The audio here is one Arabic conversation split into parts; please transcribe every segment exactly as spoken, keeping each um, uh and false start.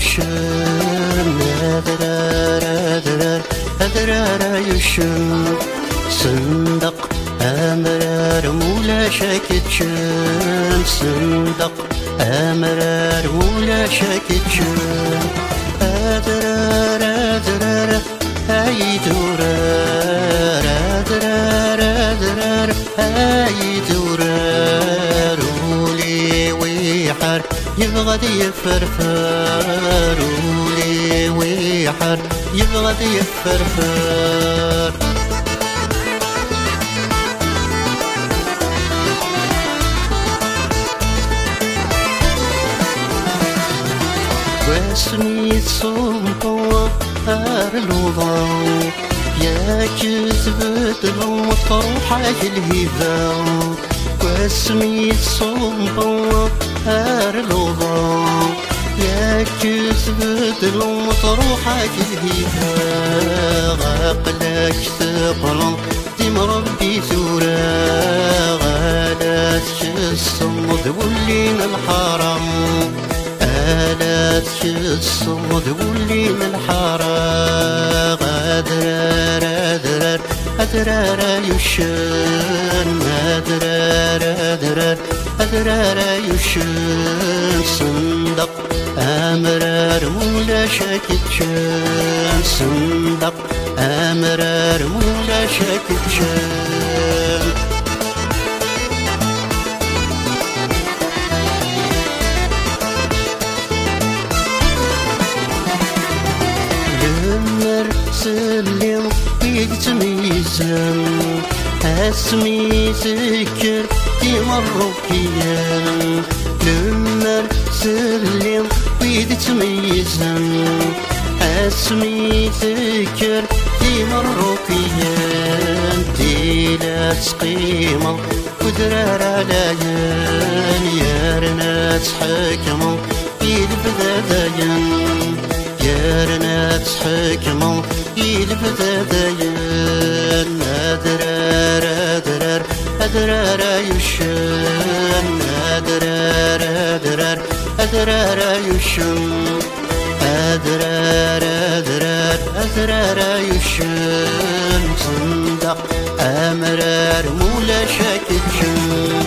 يشم أدرار أدرار أدرار يشم صندق أمرار مولا شاكت شم صندق أمرار مولا شاكت شم أدرار أدرار أي دورار أدرار أدرار أي دورار ولي ويحر يبغى يفرفر ولي ويحر يبغى يفرفر واسمي صومكم أرلوضا يا جذبت المطروحة الهبا واسمي صومكم أرلوضا يا جذبت المطروحة الهبا غاقلك ثقل ديم ربي ثورا غالات الصمد ولينا الحرام آلات الصمد ولينا الحرام أدرار أدرار أدرار يشن أدرار أدرار أدرار يشن صندق أمرار مولا شاكت شن صندق أمرار مولا شاكت شن سلم يتميزن اسمي ذكر يمر كيان لمر سلم يتميزن اسمي ذكر يمر كيان ديلا تقيمة ودرار عليان يا رنات حكمة يلبدا دايان يا رنات حكمة يلبدا دايان أدرار أدرار أدرار يشن أدرار أدرار أدرار يشن أدرار أدرار أدرار يشن صندق أمرار مولا شاكت شن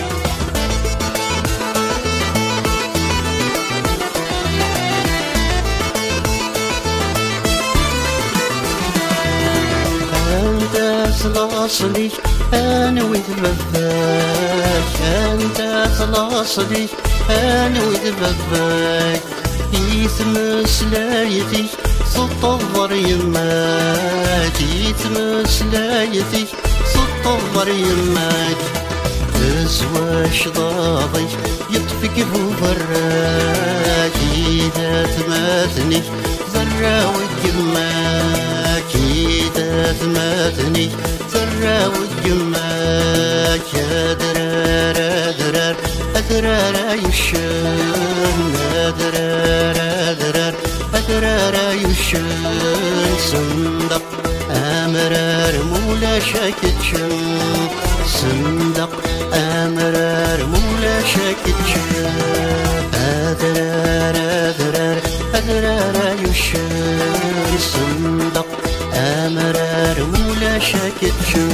خلاصلي أنا وذبابك أنت خلاصلي أنا وذبابك يتمس لايتي صوت الضر يماك يتمس لايتي صوت الضر يماك تزواج ضاضي يطفق براك إذا تماتني ذرة وجماك إذا تماتني ذرة وجماك أدرار أدرار أدرار يشن أدرار أدرار أدرار يشن صندق أمرار مولا شاكت شن صندق أمرار مولا شاكت شن أدرار أدرار أدرار يشن صندق أمرار مولا شاكت شن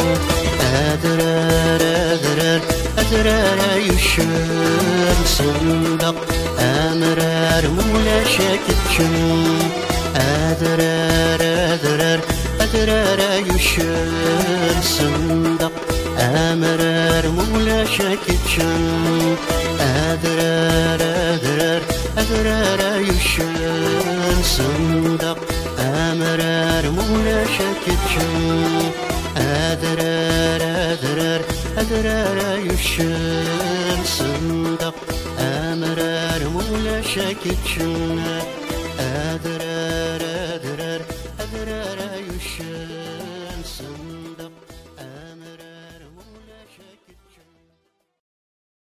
أدرار أدرار أدرار يشن صندق أمرار مولا شاكت شن أدرار أدرار أدرار يشن صندق أمرار مولا شاكت شن أدرار أدرار أدرار يشن صندق أمرار مولا شاكت شن أدرار أدرار أدرار يشن صندق أمرار مولا شاكت شن أدرار